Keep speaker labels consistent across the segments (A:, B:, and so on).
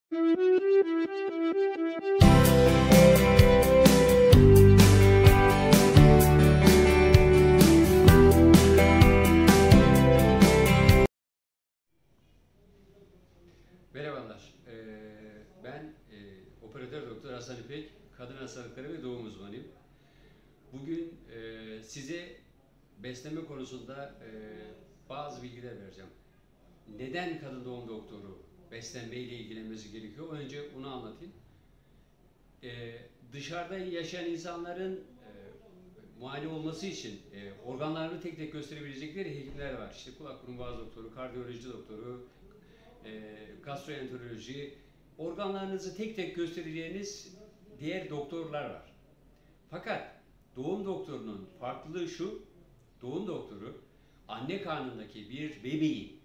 A: Merhabalar, ben operatör doktor Hasan İpek, kadın hastalıkları ve doğum uzmanıyım. Bugün size beslenme konusunda bazı bilgiler vereceğim. Neden kadın doğum doktoru beslenmeyle ilgilenmesi gerekiyor? Önce onu anlatayım. Dışarıda yaşayan insanların muayene olması için organlarını tek tek gösterebilecekleri hekimler var. İşte kulak burun boğaz doktoru, kardiyoloji doktoru, gastroenteroloji, organlarınızı tek tek göstereceğiniz diğer doktorlar var. Fakat doğum doktorunun farklılığı şu: doğum doktoru anne karnındaki bir bebeğin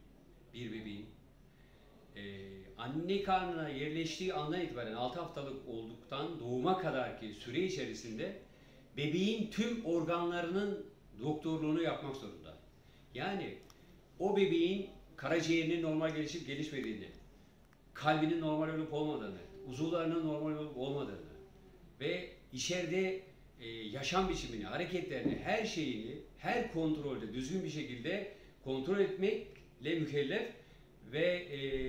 A: anne karnına yerleştiği andan itibaren 6 haftalık olduktan doğuma kadarki süre içerisinde bebeğin tüm organlarının doktorluğunu yapmak zorunda. Yani o bebeğin karaciğerinin normal gelişip gelişmediğini, kalbinin normal olup olmadığını, uzuvlarının normal olup olmadığını ve içeride yaşam biçimini, hareketlerini, her şeyini, her kontrolde düzgün bir şekilde kontrol etmekle mükellef ve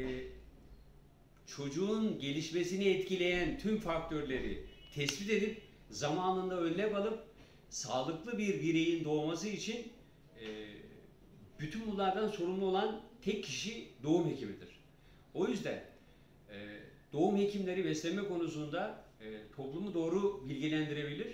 A: çocuğun gelişmesini etkileyen tüm faktörleri tespit edip zamanında önlem alıp sağlıklı bir bireyin doğması için bütün bunlardan sorumlu olan tek kişi doğum hekimidir. O yüzden doğum hekimleri beslenme konusunda toplumu doğru bilgilendirebilir.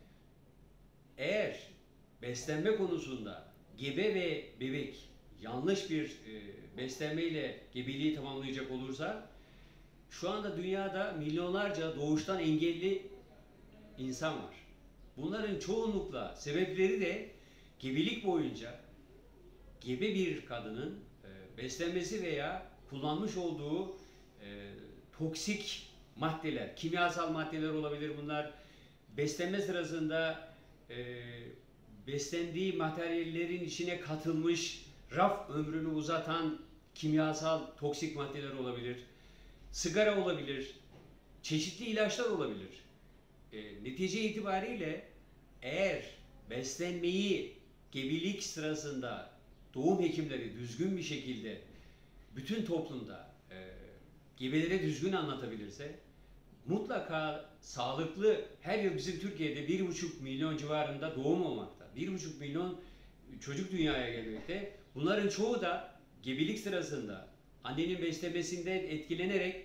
A: Eğer beslenme konusunda gebe ve bebek yanlış bir beslenmeyle gebeliği tamamlayacak olursa, şu anda dünyada milyonlarca doğuştan engelli insan var. Bunların çoğunlukla sebepleri de gebelik boyunca gebe bir kadının beslenmesi veya kullanmış olduğu toksik maddeler, kimyasal maddeler olabilir bunlar. Beslenme sırasında beslendiği materyallerin içine katılmış, raf ömrünü uzatan kimyasal toksik maddeler olabilir. Sigara olabilir, çeşitli ilaçlar olabilir. Netice itibariyle eğer beslenmeyi gebelik sırasında doğum hekimleri düzgün bir şekilde bütün toplumda gebelere düzgün anlatabilirse, mutlaka sağlıklı, her yıl bizim Türkiye'de 1,5 milyon civarında doğum olmakta. 1,5 milyon çocuk dünyaya gelmekte. Bunların çoğu da gebelik sırasında annenin beslemesinden etkilenerek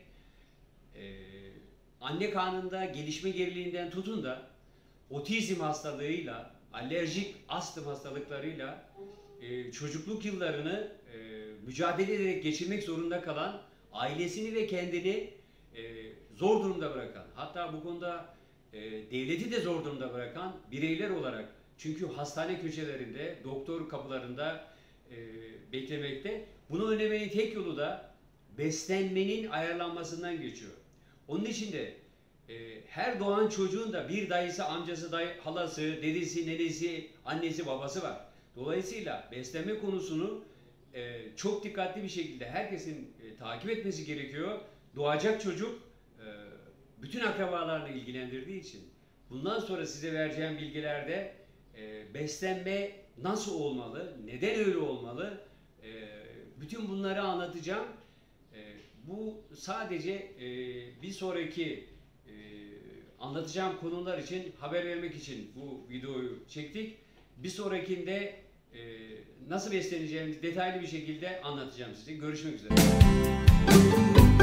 A: anne karnında gelişme geriliğinden tutun da otizm hastalığıyla, alerjik astım hastalıklarıyla çocukluk yıllarını mücadele ederek geçirmek zorunda kalan, ailesini ve kendini zor durumda bırakan, hatta bu konuda devleti de zor durumda bırakan bireyler olarak, çünkü hastane köşelerinde, doktor kapılarında beklemekte. Bunu önlemenin tek yolu da beslenmenin ayarlanmasından geçiyor. Onun için de her doğan çocuğun da bir dayısı, amcası, halası, dedesi, nenesi, annesi, babası var. Dolayısıyla beslenme konusunu çok dikkatli bir şekilde herkesin takip etmesi gerekiyor. Doğacak çocuk bütün akrabalarını ilgilendirdiği için bundan sonra size vereceğim bilgilerde beslenme nasıl olmalı, neden öyle olmalı, bütün bunları anlatacağım. Bu sadece bir sonraki anlatacağım konular için, haber vermek için bu videoyu çektik. Bir sonrakinde nasıl besleneceğimizi detaylı bir şekilde anlatacağım size. Görüşmek üzere.